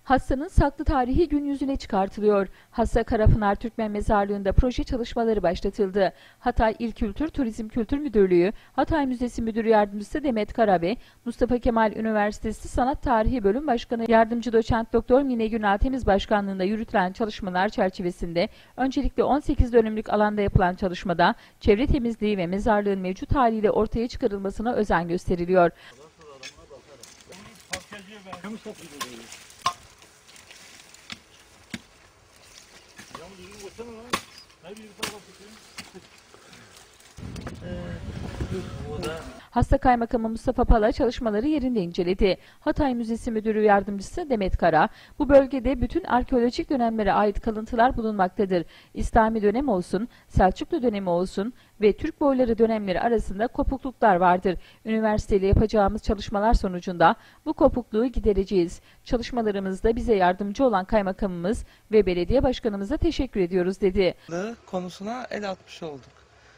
Hassa'nın saklı tarihi gün yüzüne çıkartılıyor. Hassa Karapınar Türkmen Mezarlığı'nda proje çalışmaları başlatıldı. Hatay İl Kültür Turizm Kültür Müdürlüğü, Hatay Müzesi Müdür Yardımcısı Demet Karabe, Mustafa Kemal Üniversitesi Sanat Tarihi Bölüm Başkanı Yardımcı Doçent Doktor Mine Günal Temiz Başkanlığında yürütülen çalışmalar çerçevesinde öncelikle 18 dönümlük alanda yapılan çalışmada çevre temizliği ve mezarlığın mevcut haliyle ortaya çıkarılmasına özen gösteriliyor. Hassa Kaymakamı Mustafa Pala çalışmaları yerinde inceledi. Hatay Müzesi Müdürü Yardımcısı Demet Kara, bu bölgede bütün arkeolojik dönemlere ait kalıntılar bulunmaktadır. İslami dönem olsun, Selçuklu dönemi olsun ve Türk boyları dönemleri arasında kopukluklar vardır. Üniversiteyle yapacağımız çalışmalar sonucunda bu kopukluğu gidereceğiz. Çalışmalarımızda bize yardımcı olan kaymakamımız ve belediye başkanımıza teşekkür ediyoruz dedi. Konusuna el atmış olduk.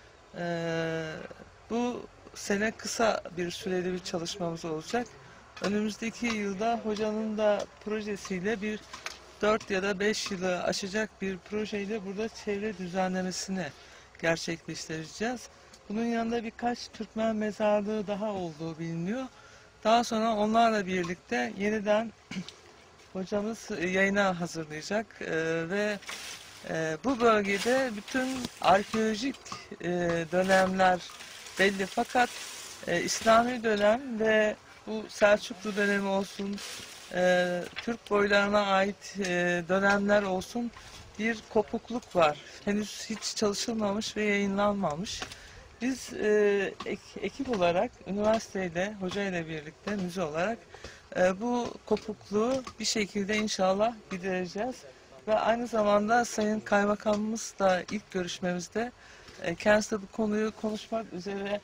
Bu sene kısa bir süreli bir çalışmamız olacak. Önümüzdeki yılda hocanın da projesiyle bir 4 ya da 5 yılı aşacak bir projeyle burada çevre düzenlemesini gerçekleştireceğiz. Bunun yanında birkaç Türkmen mezarlığı daha olduğu biliniyor. Daha sonra onlarla birlikte yeniden hocamız yayına hazırlayacak ve bu bölgede bütün arkeolojik dönemler belli, fakat İslami dönem ve bu Selçuklu dönemi olsun, Türk boylarına ait dönemler olsun, bir kopukluk var. Henüz hiç çalışılmamış ve yayınlanmamış. Biz ekip olarak, üniversiteyle, hoca ile birlikte, müze olarak bu kopukluğu bir şekilde inşallah gidereceğiz. Ve aynı zamanda Sayın Kaymakamımızla ilk görüşmemizde kendisi de bu konuyu konuşmak üzere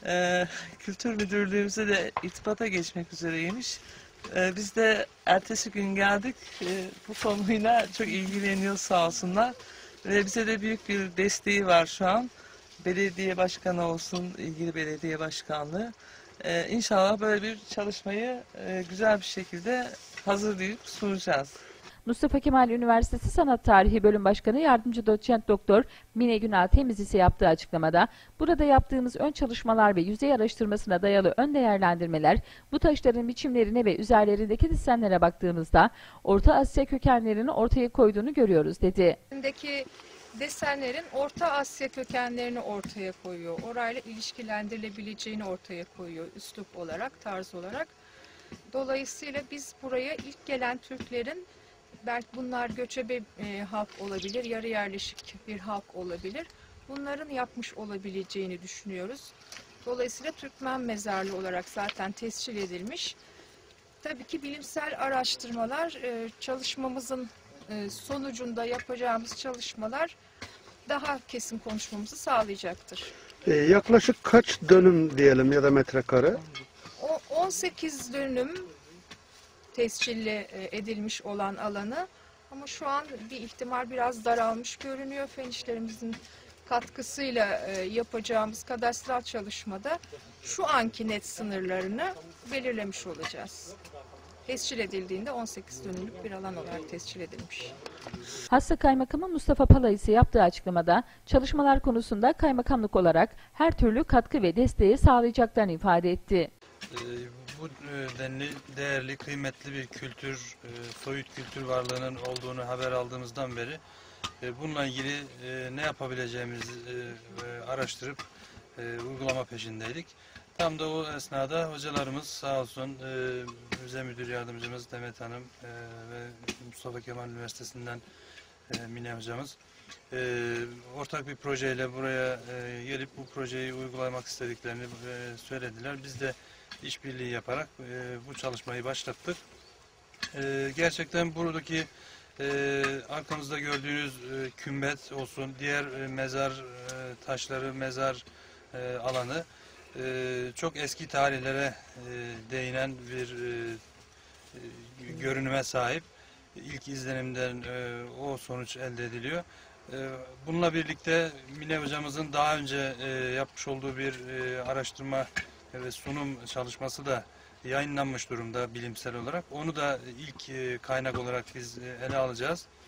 Kültür Müdürlüğümüze de irtibata geçmek üzereymiş. Biz de ertesi gün geldik. Bu konuyla çok ilgileniyor sağ olsunlar. Ve bize de büyük bir desteği var şu an. Belediye başkanı olsun, ilgili belediye başkanlığı. İnşallah böyle bir çalışmayı güzel bir şekilde hazırlayıp sunacağız. Mustafa Kemal Üniversitesi Sanat Tarihi Bölüm Başkanı Yardımcı Doçent Doktor Mine Günal Temiz ise yaptığı açıklamada, burada yaptığımız ön çalışmalar ve yüzey araştırmasına dayalı ön değerlendirmeler, bu taşların biçimlerine ve üzerlerindeki desenlere baktığımızda Orta Asya kökenlerini ortaya koyduğunu görüyoruz dedi. Desenlerin Orta Asya kökenlerini ortaya koyuyor. Orayla ilişkilendirilebileceğini ortaya koyuyor üslup olarak, tarz olarak. Dolayısıyla biz buraya ilk gelen Türklerin, belki bunlar göçebe halk olabilir, yarı yerleşik bir halk olabilir, bunların yapmış olabileceğini düşünüyoruz. Dolayısıyla Türkmen mezarlığı olarak zaten tescil edilmiş. Tabii ki bilimsel araştırmalar, çalışmamızın sonucunda yapacağımız çalışmalar daha kesin konuşmamızı sağlayacaktır. Yaklaşık kaç dönüm diyelim ya da metrekare? 18 dönüm tescilli edilmiş olan alanı, ama şu an bir ihtimal biraz daralmış görünüyor. Fen işlerimizin katkısıyla yapacağımız kadastral çalışmada şu anki net sınırlarını belirlemiş olacağız. Tescil edildiğinde 18 dönümlük bir alan olarak tescil edilmiş. Hassa Kaymakamı Mustafa Pala ise yaptığı açıklamada çalışmalar konusunda kaymakamlık olarak her türlü katkı ve desteği sağlayacaklarını ifade etti. Bu denli değerli, kıymetli bir kültür, soyut kültür varlığının olduğunu haber aldığımızdan beri bununla ilgili ne yapabileceğimizi araştırıp uygulama peşindeydik. Tam da o esnada hocalarımız sağ olsun, Müze Müdür Yardımcımız Demet Hanım ve Mustafa Kemal Üniversitesi'nden Mine hocamız ortak bir projeyle buraya gelip bu projeyi uygulamak istediklerini söylediler. Biz de işbirliği yaparak bu çalışmayı başlattık. Gerçekten buradaki arkamızda gördüğünüz kümbet olsun, diğer mezar taşları, mezar alanı çok eski tarihlere değinen bir görünüme sahip. İlk izlenimden o sonuç elde ediliyor. Bununla birlikte Mine hocamızın daha önce yapmış olduğu bir araştırma ve sunum çalışması da yayınlanmış durumda bilimsel olarak. Onu da ilk kaynak olarak biz ele alacağız.